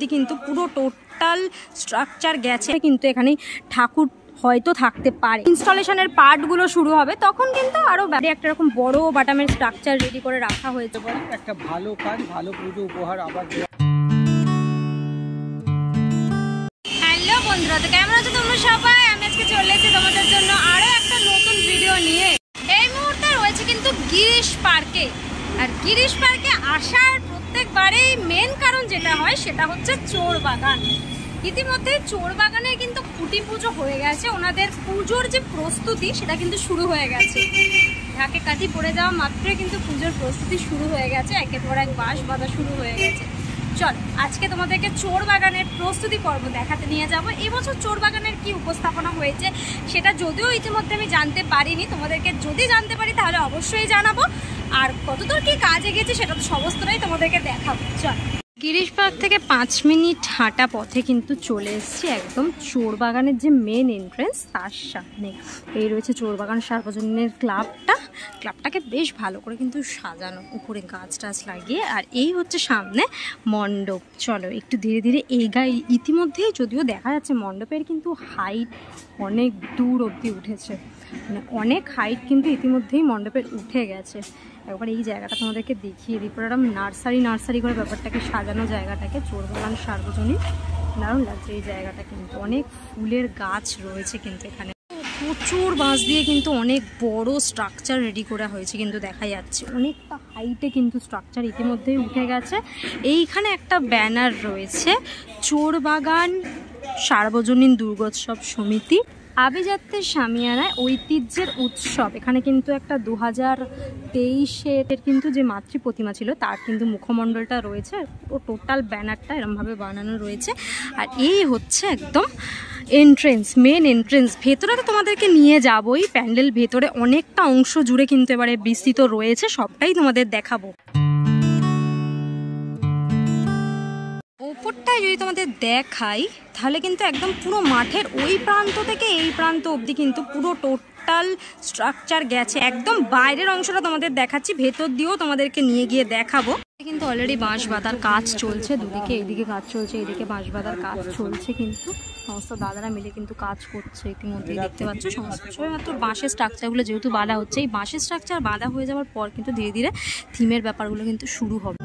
অবধি কিন্তু পুরো টোটাল স্ট্রাকচার গেছে, কিন্তু এখানে ঠাকুর হয়তো থাকতে পারে। ইনস্টলেশনের পার্টগুলো শুরু হবে তখন কিন্তু আরো একটা রকম বড় বাটামের স্ট্রাকচার রেডি করে রাখা হয়েছে। একটা ভালো কাজ, ভালো পুজো উপহার আবার। হ্যালো বন্ধুরা, তো কেমন আছো তোমরা সবাই? আমি আজকে চলে এসেছি তোমাদের জন্য আরো একটা নতুন ভিডিও নিয়ে। এই মুহূর্তে রয়েছে কিন্তু গিরিশ পার্কে, আর গিরিশ পার্কে আসার প্রত্যেকবারেই মেন কারণ যেটা হয় সেটা হচ্ছে চোর বাগান। ইতিমধ্যে চোর বাগানে কিন্তু খুঁটি পুজো হয়ে গেছে, ওনাদের পুজোর যে প্রস্তুতি সেটা কিন্তু শুরু হয়ে গেছে। ঢাকে কাঠি পড়ে যাওয়া মাত্রই কিন্তু পুজোর প্রস্তুতি শুরু হয়ে গেছে, একের পর এক বাঁশ বাঁধা শুরু হয়ে গেছে। চল আজকে তোমাদেরকে চোর বাগানের প্রস্তুতি পর্ব দেখাতে নিয়ে যাব। এবছর চোর বাগানের কি উপস্থাপনা হয়েছে সেটা যদিও ইতিমধ্যে আমি জানতে পারিনি, তোমাদেরকে যদি জানতে পারি তাহলে অবশ্যই জানাবো। আর কতদূর কি কাজ এগিয়েছে সেটা তো সমস্তটাই তোমাদেরকে দেখাবো। চল, গিরিশ পার্ক থেকে 5 মিনিট হাঁটা পথে কিন্তু চলে এসেছি একদম চোর বাগানের যে মেন এন্ট্রেন্স তার সামনে। এই রয়েছে চোর বাগান সার্বজনীনের ক্লাবটাকে বেশ ভালো করে কিন্তু সাজানো, উপরে গাছ টাছ লাগিয়ে। আর এই হচ্ছে সামনে মণ্ডপ। চলো একটু ধীরে ধীরে এগাই। ইতিমধ্যেই যদিও দেখা যাচ্ছে মণ্ডপের কিন্তু হাইট অনেক দূর অবধি উঠেছে, মানে অনেক হাইট কিন্তু ইতিমধ্যেই মণ্ডপের উঠে গেছে। একবার এই জায়গাটা তোমাদেরকে দেখিয়ে দিই, পুরো নার্সারি করে ব্যাপারটাকে সাজানো জায়গাটাকে। চোর বাগান সার্বজনীন দারুণ লাগছে এই জায়গাটা, কিন্তু অনেক ফুলের গাছ রয়েছে কিন্তু এখানে। প্রচুর বাঁশ দিয়ে কিন্তু অনেক বড় স্ট্রাকচার রেডি করা হয়েছে, কিন্তু দেখা যাচ্ছে অনেকটা হাইটে কিন্তু স্ট্রাকচার ইতিমধ্যেই উঠে গেছে। এইখানে একটা ব্যানার রয়েছে, চোর বাগান সার্বজনীন দুর্গোৎসব সমিতি আভিজাত্যের সামিয়ানায় ঐতিহ্যের উৎসব। এখানে কিন্তু একটা 2023-এর কিন্তু যে মাতৃ প্রতিমা ছিল তার কিন্তু মুখমণ্ডলটা রয়েছে, ও টোটাল ব্যানারটা এরমভাবে বানানো রয়েছে। আর এই হচ্ছে একদম এন্ট্রেন্স, মেন এন্ট্রেন্স। ভেতরে তো তোমাদেরকে নিয়ে যাবোই, প্যান্ডেল ভেতরে অনেকটা অংশ জুড়ে কিন্তু এবারে বিস্তৃত রয়েছে, সবটাই তোমাদের দেখাবো। ওপরটায় যদি তোমাদের দেখাই তাহলে কিন্তু একদম পুরো মাঠের ওই প্রান্ত থেকে এই প্রান্ত অবধি কিন্তু পুরো টোটাল স্ট্রাকচার গেছে। একদম বাইরের অংশটা তোমাদের দেখাচ্ছি, ভেতর দিয়েও তোমাদেরকে নিয়ে গিয়ে দেখাবো। কিন্তু অলরেডি বাঁশ বাঁধার কাজ চলছে দুদিকে, এইদিকে কাজ চলছে, এইদিকে বাঁশ বাঁধার কাজ চলছে। কিন্তু সমস্ত দাদারা মিলে কিন্তু কাজ করছে, ইতিমধ্যেই দেখতে পাচ্ছ। সমস্ত মাত্র বাঁশের স্ট্রাকচারগুলো যেহেতু বাঁধা হচ্ছে, এই বাঁশের স্ট্রাকচার বাঁধা হয়ে যাওয়ার পর কিন্তু ধীরে ধীরে থিমের ব্যাপারগুলো কিন্তু শুরু হবে।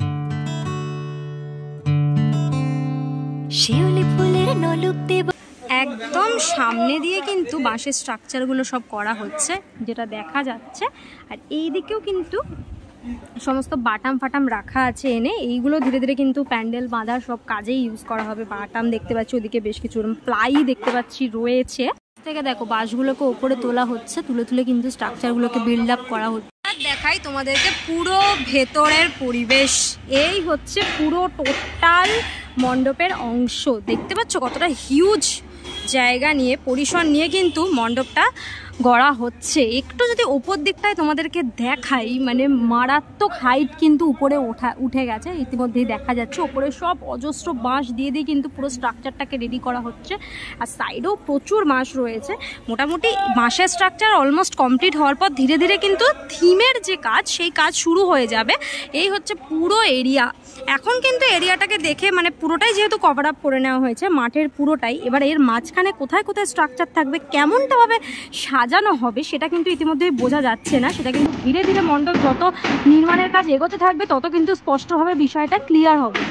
একদম সামনে দিয়ে কিন্তু বাঁশের স্ট্রাকচারগুলো সব করা হচ্ছে, যেটা দেখা যাচ্ছে। আর এই দিকেও কিন্তু সমস্ত বাটাম ফাটাম রাখা আছে এনে, এইগুলো ধীরে ধীরে কিন্তু প্যান্ডেল বাঁধার সব কাজেই ইউজ করা হবে। বাটাম দেখতে পাচ্ছি, ওদিকে বেশ কিছু প্লাই দেখতে পাচ্ছি রয়েছে। থেকে দেখো বাঁশগুলোকে ওপরে তোলা হচ্ছে, তুলে তুলে কিন্তু স্ট্রাকচারগুলোকে বিল্ড আপ করা হচ্ছে। দেখাই তোমাদেরকে পুরো ভেতরের পরিবেশ। এই হচ্ছে পুরো টোটাল মণ্ডপের অংশ, দেখতে পাচ্ছ কতটা হিউজ জায়গা নিয়ে, পরিসর নিয়ে কিন্তু মণ্ডপটা গড়া হচ্ছে। একটু যদি ওপর দিকটায় তোমাদেরকে দেখাই, মানে মারাত্মক হাইট কিন্তু উপরে উঠে গেছে, ইতিমধ্যেই দেখা যাচ্ছে। ওপরে সব অজস্র বাঁশ দিয়ে কিন্তু পুরো স্ট্রাকচারটাকে রেডি করা হচ্ছে। আর সাইডেও প্রচুর বাঁশ রয়েছে। মোটামুটি বাঁশের স্ট্রাকচার অলমোস্ট কমপ্লিট হওয়ার পর ধীরে ধীরে কিন্তু থিমের যে কাজ সেই কাজ শুরু হয়ে যাবে। এই হচ্ছে পুরো এরিয়া। এখন কিন্তু এরিয়াটাকে দেখে মানে পুরোটাই যেহেতু কভার আপ করে নেওয়া হয়েছে মাঠের পুরোটাই, এবার এর মাঝখানে কোথায় কোথায় স্ট্রাকচার থাকবে, কেমনটাভাবে সাজানো হবে সেটা কিন্তু ইতিমধ্যেই বোঝা যাচ্ছে না। সেটা কিন্তু ধীরে ধীরে মণ্ডপ যত নির্মাণের কাজ এগোতে থাকবে তত কিন্তু স্পষ্টভাবে বিষয়টা ক্লিয়ার হবে।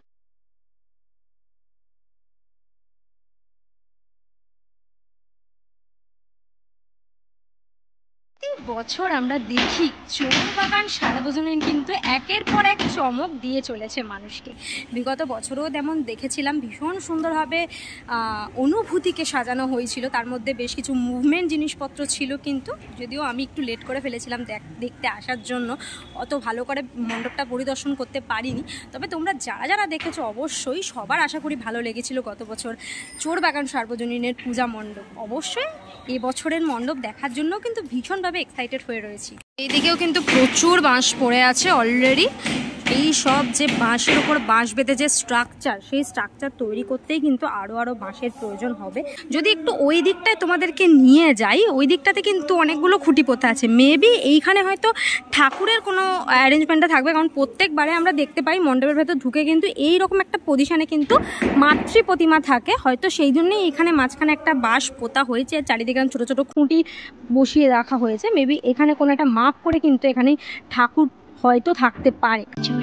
বছর আমরা দেখি চোর বাগান সার্বজনীন কিন্তু একের পর এক চমক দিয়ে চলেছে মানুষকে। বিগত বছরও তেমন দেখেছিলাম, ভীষণ সুন্দরভাবে অনুভূতিকে সাজানো হয়েছিল। তার মধ্যে বেশ কিছু মুভমেন্ট জিনিসপত্র ছিল, কিন্তু যদিও আমি একটু লেট করে ফেলেছিলাম দেখতে আসার জন্য, অত ভালো করে মণ্ডপটা পরিদর্শন করতে পারিনি। তবে তোমরা যারা যারা দেখেছো অবশ্যই সবার আশা করি ভালো লেগেছিল গত বছর চোর বাগান সার্বজনীনের পূজা মণ্ডপ। অবশ্যই এবছরের মণ্ডপ দেখার জন্য কিন্তু ভীষণভাবে এক্সাইটেড হয়ে রয়েছি। এইদিকেও কিন্তু প্রচুর বাঁশ পড়ে আছে অলরেডি, এই সব যে বাঁশের ওপর বাঁশ বেঁধে যে স্ট্রাকচার, সেই স্ট্রাকচার তৈরি করতেই কিন্তু আরও বাঁশের প্রয়োজন হবে। যদি একটু ওই দিকটায় তোমাদেরকে নিয়ে যাই, ওই দিকটাতে কিন্তু অনেকগুলো খুঁটি পোতা আছে। মেবি এইখানে হয়তো ঠাকুরের কোনো অ্যারেঞ্জমেন্টটা থাকবে, কারণ প্রত্যেকবারে আমরা দেখতে পাই মণ্ডপের ভেতর ঢুকে কিন্তু এইরকম একটা পজিশনে কিন্তু মাতৃ প্রতিমা থাকে, হয়তো সেই জন্যই এখানে মাঝখানে একটা বাঁশ পোতা হয়েছে, চারিদিকে ছোটো ছোটো খুঁটি বসিয়ে রাখা হয়েছে। মেবি এখানে কোনো একটা মাপ করে কিন্তু এখানে ঠাকুর হয়তো থাকতে পারে।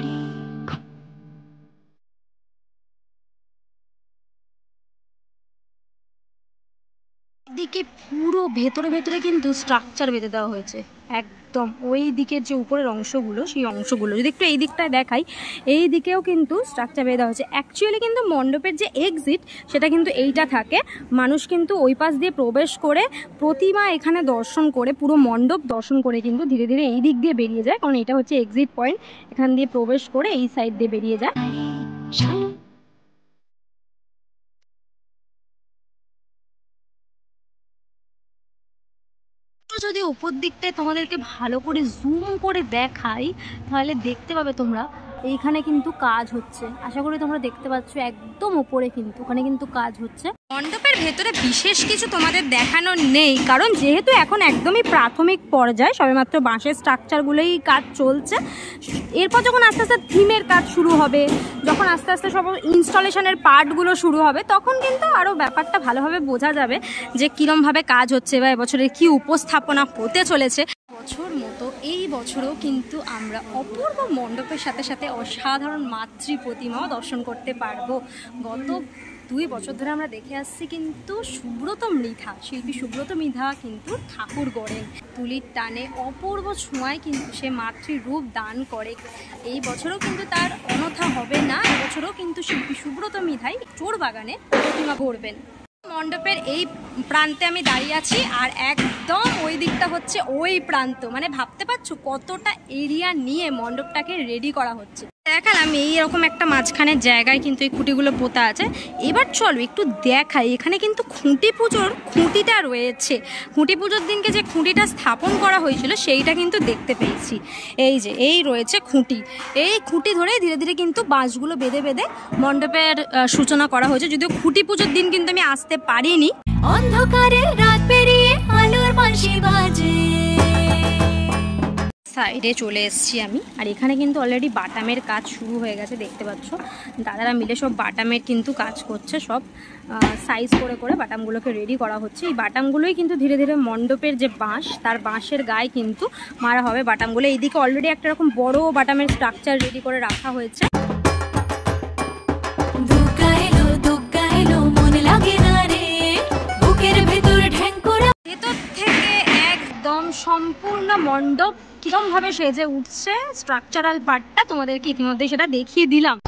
দিকে পুরো ভেতরে ভেতরে কিন্তু স্ট্রাকচার বেঁধে দেওয়া হয়েছে, একদম ওই দিকের যে উপরের অংশগুলো, সেই অংশগুলো যদি একটু এই দিকটায় দেখাই, এই দিকেও কিন্তু স্ট্রাকচার বেঁধে দেওয়া হয়েছে। অ্যাকচুয়ালি কিন্তু মণ্ডপের যে এক্সিট, সেটা কিন্তু এইটা থাকে। মানুষ কিন্তু ওই পাশ দিয়ে প্রবেশ করে প্রতিমা এখানে দর্শন করে, পুরো মণ্ডপ দর্শন করে কিন্তু ধীরে ধীরে এই দিক দিয়ে বেরিয়ে যায়, কারণ এটা হচ্ছে এক্সিট পয়েন্ট। এখান দিয়ে প্রবেশ করে এই সাইড দিয়ে বেরিয়ে যায়। যদি উপর দিকটায় তোমাদেরকে ভালো করে জুম করে দেখাই, তাহলে দেখতে পাবে তোমরা এইখানে কিন্তু কাজ হচ্ছে। আশা করি তোমরা দেখতে পাচ্ছ, একদম উপরে কিন্তু ওখানে কিন্তু কাজ হচ্ছে। মণ্ডপের ভেতরে বিশেষ কিছু তোমাদের দেখানো নেই, কারণ যেহেতু এখন একদমই প্রাথমিক পর্যায়ে, সবেমাত্র বাঁশের স্ট্রাকচারগুলোই কাজ চলছে। এরপর যখন আস্তে আস্তে থিমের কাজ শুরু হবে, যখন আস্তে আস্তে সব ইনস্টলেশনের পার্টগুলো শুরু হবে, তখন কিন্তু আরও ব্যাপারটা ভালোভাবে বোঝা যাবে যে কীরমভাবে কাজ হচ্ছে বা এবছরের কী উপস্থাপনা হতে চলেছে। বছর মতো এই বছরও কিন্তু আমরা অপূর্ব মণ্ডপের সাথে সাথে অসাধারণ মাতৃ প্রতিমাও দর্শন করতে পারবো। গত 2 বছর ধরে আমরা দেখে আসছি কিন্তু সুব্রত মৃধা, শিল্পী সুব্রত মৃধা কিন্তু ঠাকুর গড়েন, তুলির টানে অপূর্ব ছোঁয়ায় কিন্তু সে মাতৃরূপ দান করে। এই বছরও কিন্তু তার অনথা হবে না, এবছরও কিন্তু শিল্পী সুব্রত মৃধাই চোরবাগানে প্রতিমা গড়বেন। মণ্ডপের এই প্রান্তে আমি দাঁড়িয়ে আছি, আর একদম ওই দিকটা হচ্ছে ওই প্রান্ত, মানে ভাবতে পারছো কতটা এরিয়া নিয়ে মণ্ডপটাকে রেডি করা হচ্ছে। দেখালাম এইরকম একটা মাঝখানের জায়গায় কিন্তু এই খুঁটিগুলো পোতা আছে। এবার চলো একটু দেখাই, এখানে কিন্তু খুঁটি পুজোর খুঁটিটা রয়েছে। খুঁটি পুজোর দিনকে যে খুঁটিটা স্থাপন করা হয়েছিল সেইটা কিন্তু দেখতে পেয়েছি। এই যে এই রয়েছে খুঁটি, এই খুঁটি ধরে ধীরে ধীরে কিন্তু বাঁশগুলো বেঁধে বেঁধে মণ্ডপের সূচনা করা হয়েছে। যদিও খুঁটি পুজোর দিন কিন্তু আমি আসতে পারিনি। অন্ধকারে রাত পেরিয়ে আলোর বাঁশি বাজে। সাইডে চলে এসেছি আমি, আর এখানে কিন্তু অলরেডি বাটামের কাজ শুরু হয়ে গেছে, দেখতে পাচ্ছ দাদারা মিলে সব বাটামের কিন্তু কাজ করছে। সব সাইজ করে করে বাটামগুলোকে রেডি করা হচ্ছে। এই বাটামগুলোই কিন্তু ধীরে ধীরে মণ্ডপের যে বাঁশ, তার বাঁশের গায়ে কিন্তু মারা হবে বাটামগুলো। এইদিকে অলরেডি একটা রকম বড় বাটামের স্ট্রাকচার রেডি করে রাখা হয়েছে। ভেতর থেকে একদম সম্পূর্ণ মণ্ডপ কিরম ভাবে সেজে উঠছে, স্ট্রাকচারাল পার্টটা তোমাদেরকে ইতিমধ্যে সেটা দেখিয়ে দিলাম।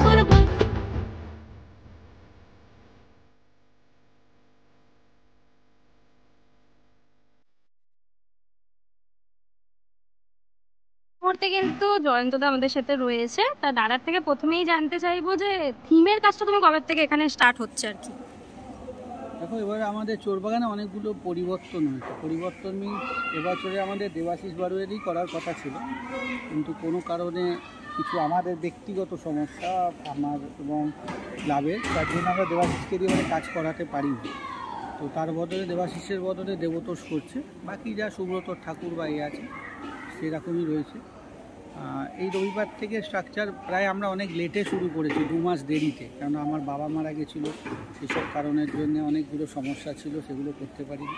মুহূর্তে কিন্তু জয়ন্তদা আমাদের সাথে রয়েছে। তা দাদার থেকে প্রথমেই জানতে চাইবো যে থিমের কাজটা তুমি কবে থেকে এখানে স্টার্ট হচ্ছে আর কি? দেখো, এবারে আমাদের চোরবাগানে অনেকগুলো পরিবর্তন হয়েছে। পরিবর্তন মিনস এবছরে আমাদের দেবাশিস বারুয়েরই করার কথা ছিল, কিন্তু কোনো কারণে কিছু আমাদের ব্যক্তিগত সমস্যা আমার এবং ক্লাবের, তার জন্য আমরা দেবাশিসকে দিয়ে এবারে কাজ করাতে পারিনি। তো তার বদলে দেবাশিসের বদলে দেবতোষ করছে। বাকি যা সুব্রত ঠাকুর বা এ আছে সেরকমই রয়েছে। এই রবিবার থেকে স্ট্রাকচার প্রায় আমরা অনেক লেটে শুরু করেছি, 2 মাস দেরিতে, কারণ আমার বাবা মারা গেছিলো, সেসব কারণের জন্য অনেকগুলো সমস্যা ছিল, সেগুলো করতে পারিনি।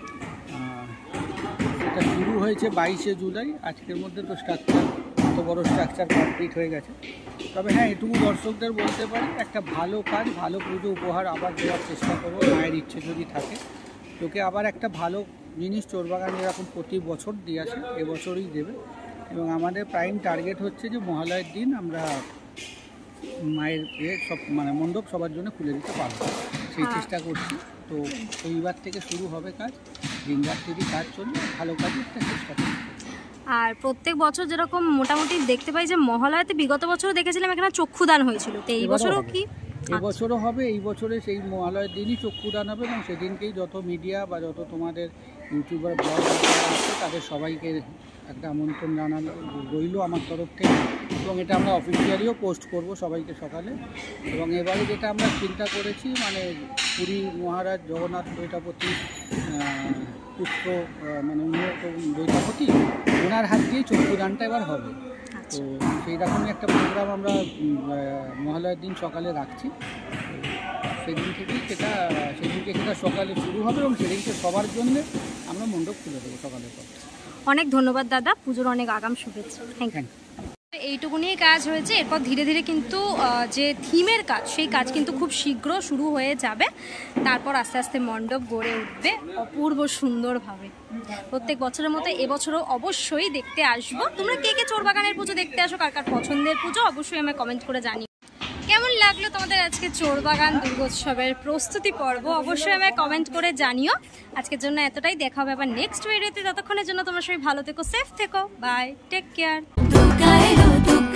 এটা শুরু হয়েছে 22শে জুলাই। আজকের মধ্যে তো স্ট্রাকচার, এত বড় স্ট্রাকচার কমপ্লিট হয়ে গেছে। তবে হ্যাঁ, এটুকু দর্শকদের বলতে পারি, একটা ভালো কাজ, ভালো পুজো উপহার আবার দেওয়ার চেষ্টা করবো। মায়ের ইচ্ছে যদি থাকে তোকে আবার একটা ভালো জিনিস চোরবাগান এরকম প্রতি বছর দিয়ে আসে, এবছরই দেবে। এবং আমাদের প্রাইম টার্গেট হচ্ছে যে মহালয়ের দিন আমরা মায়ের সব মানে মণ্ডপ সবার জন্য খুলে দিতে পারবো, সেই চেষ্টা করছি। তো রবিবার থেকে শুরু হবে কাজ, দিনরাত্রি কাজ চলবে, ভালো কাজের একটা চেষ্টা করছি। আর প্রত্যেক বছর যেরকম মোটামুটি দেখতে পাই যে মহালয়াতে বিগত বছরও দেখেছিলাম এখানে চক্ষুদান হয়েছিল, তো এই বছরও কি? এবছরও হবে। এই বছরে সেই মহালয়ের দিনই চক্ষুদান হবে, এবং সেদিনকেই যত মিডিয়া বা যত তোমাদের ইউটিউবার ব্লগার আছে তাদের সবাইকে একটা আমন্ত্রণ জানানো রইল আমার তরফ থেকে, এবং এটা আমরা অফিসিয়ালিও পোস্ট করব সবাইকে সকালে। এবং এবারে যেটা আমরা চিন্তা করেছি, মানে পুরী মহারাজ জগন্নাথ দৈতাপতি পুত্র, মানে উনিও তো দৈতাপতি, ওনার হাত দিয়েই চক্ষুদানটা এবার হবে। তো সেই রকমই একটা প্রোগ্রাম আমরা মহালয়ার দিন সকালে রাখছি। সেদিন থেকেই সেদিনকে সেটা সকালে শুরু হবে এবং সেদিনকে সবার জন্য আমরা মণ্ডপ খুলে দেবো সকালের পর। অনেক ধন্যবাদ দাদা, পুজোর অনেক আগাম শুভেচ্ছা। Thank you. এইটুকুনি কাজ হয়েছে, এরপর ধীরে ধীরে কিন্তু যে থিমের কাজ, সেই কাজ কিন্তু খুব শীঘ্র শুরু হয়ে যাবে। তারপর আস্তে আস্তে মণ্ডপ গড়ে উঠবে অপূর্ব সুন্দরভাবে। প্রত্যেক বছরের মতো এবছরও অবশ্যই দেখতে আসবো। তোমরা কে কে চোরবাগানের পুজো দেখতে আসো, কার কার পছন্দের পুজো, অবশ্যই আমায় কমেন্ট করে জানিও। কেমন লাগলো তোমাদের আজকে চোরবাগান দুর্গোৎসবের প্রস্তুতি পর্ব, অবশ্যই আমায় কমেন্ট করে জানিও। আজকের জন্য এতটাই, দেখা হবে আবার নেক্সট ভিডিওতে। ততক্ষণের জন্য তোমরা সবাই ভালো থেকো, সেফ থেকো, বাই, টেক কেয়ার।